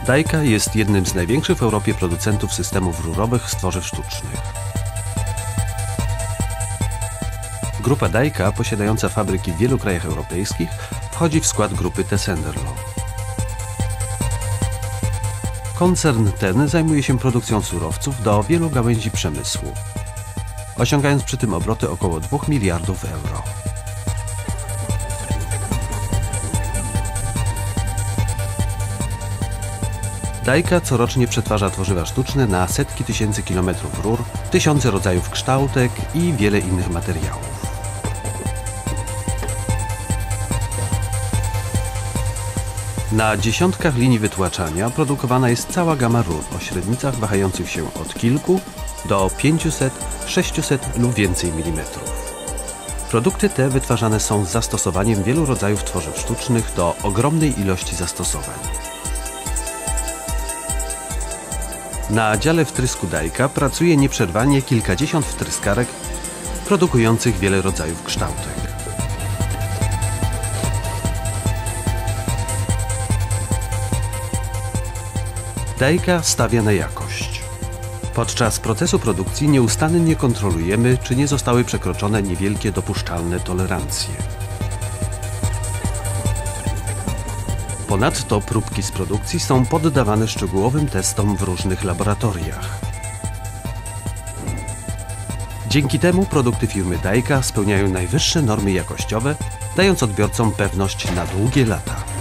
Dajka jest jednym z największych w Europie producentów systemów rurowych z tworzyw sztucznych. Grupa Dajka, posiadająca fabryki w wielu krajach europejskich, wchodzi w skład grupy Tessenderlo. Koncern ten zajmuje się produkcją surowców do wielu gałęzi przemysłu, osiągając przy tym obroty około 2 miliardów euro. Dajka corocznie przetwarza tworzywa sztuczne na setki tysięcy kilometrów rur, tysiące rodzajów kształtek i wiele innych materiałów. Na dziesiątkach linii wytłaczania produkowana jest cała gama rur o średnicach wahających się od kilku do 500, 600 lub więcej milimetrów. Produkty te wytwarzane są z zastosowaniem wielu rodzajów tworzyw sztucznych do ogromnej ilości zastosowań. Na dziale wtrysku Dajka pracuje nieprzerwanie kilkadziesiąt wtryskarek produkujących wiele rodzajów kształtek. Dajka stawia na jakość. Podczas procesu produkcji nieustannie kontrolujemy, czy nie zostały przekroczone niewielkie dopuszczalne tolerancje. Ponadto próbki z produkcji są poddawane szczegółowym testom w różnych laboratoriach. Dzięki temu produkty firmy Dajka spełniają najwyższe normy jakościowe, dając odbiorcom pewność na długie lata.